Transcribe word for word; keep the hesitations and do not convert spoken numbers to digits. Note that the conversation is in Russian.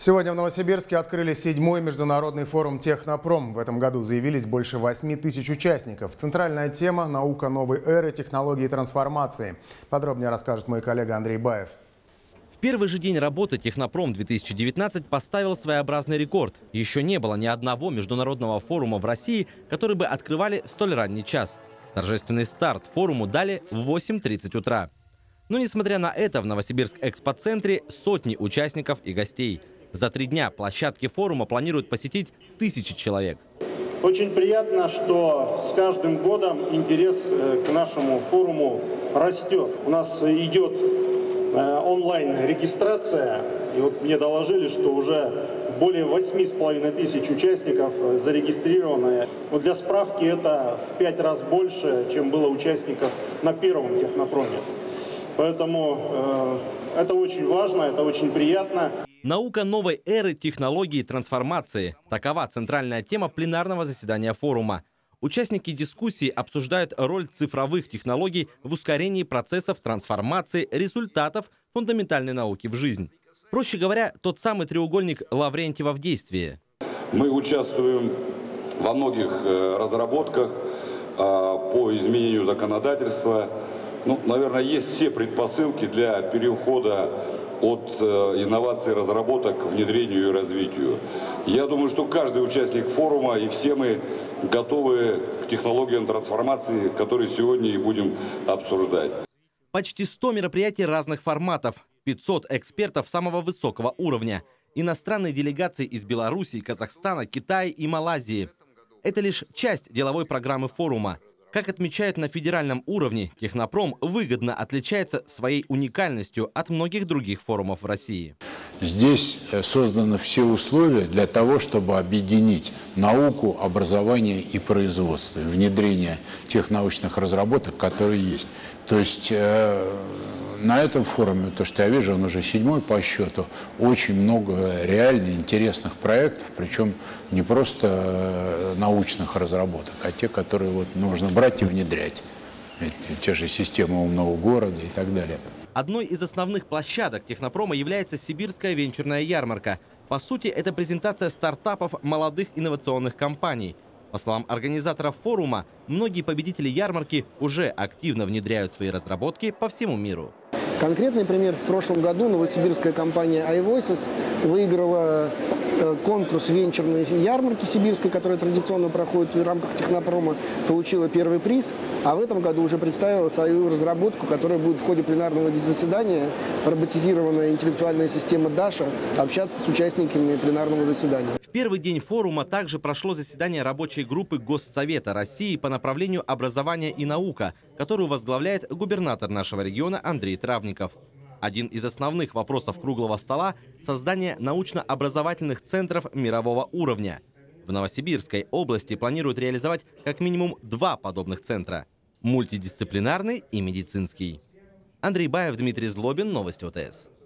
Сегодня в Новосибирске открыли седьмой международный форум «Технопром». В этом году заявились больше восьми тысяч участников. Центральная тема – наука новой эры, технологии и трансформации. Подробнее расскажет мой коллега Андрей Баев. В первый же день работы «Технопром две тысячи девятнадцать» поставил своеобразный рекорд. Еще не было ни одного международного форума в России, который бы открывали в столь ранний час. Торжественный старт форуму дали в восемь тридцать утра. Но несмотря на это, в Новосибирск-экспоцентре сотни участников и гостей. За три дня площадки форума планируют посетить тысячи человек. Очень приятно, что с каждым годом интерес к нашему форуму растет. У нас идет онлайн-регистрация, и вот мне доложили, что уже более восьми с половиной тысяч участников зарегистрировано. Вот для справки, это в пять раз больше, чем было участников на первом технопроме. Поэтому э, это очень важно, это очень приятно. Наука новой эры, технологии и трансформации. Такова центральная тема пленарного заседания форума. Участники дискуссии обсуждают роль цифровых технологий в ускорении процессов трансформации результатов фундаментальной науки в жизнь. Проще говоря, тот самый треугольник Лаврентьева в действии. Мы участвуем во многих разработках по изменению законодательства. Ну, наверное, есть все предпосылки для перехода от инноваций, разработок к внедрению и развитию. Я думаю, что каждый участник форума и все мы готовы к технологиям трансформации, которые сегодня и будем обсуждать. Почти сто мероприятий разных форматов, пятьсот экспертов самого высокого уровня, иностранные делегации из Беларуси, Казахстана, Китая и Малайзии. Это лишь часть деловой программы форума. Как отмечают на федеральном уровне, Технопром выгодно отличается своей уникальностью от многих других форумов в России. Здесь созданы все условия для того, чтобы объединить науку, образование и производство, внедрение тех научных разработок, которые есть. То есть э, на этом форуме, то, что я вижу, он уже седьмой по счету, очень много реально интересных проектов, причем не просто научных разработок, а те, которые вот нужно брать и внедрять. Те же системы умного города и так далее. Одной из основных площадок Технопрома является Сибирская венчурная ярмарка. По сути, это презентация стартапов молодых инновационных компаний. По словам организаторов форума, многие победители ярмарки уже активно внедряют свои разработки по всему миру. Конкретный пример: в прошлом году новосибирская компания iVoices выиграла конкурс венчурной ярмарки сибирской, которая традиционно проходит в рамках Технопрома, получила первый приз, а в этом году уже представила свою разработку, которая будет в ходе пленарного заседания, роботизированная интеллектуальная система Даша, общаться с участниками пленарного заседания. В первый день форума также прошло заседание рабочей группы Госсовета России по направлению образования и наука, которую возглавляет губернатор нашего региона Андрей Травников. Один из основных вопросов круглого стола – создание научно-образовательных центров мирового уровня. В Новосибирской области планируют реализовать как минимум два подобных центра – мультидисциплинарный и медицинский. Андрей Баев, Дмитрий Злобин, Новости ОТС.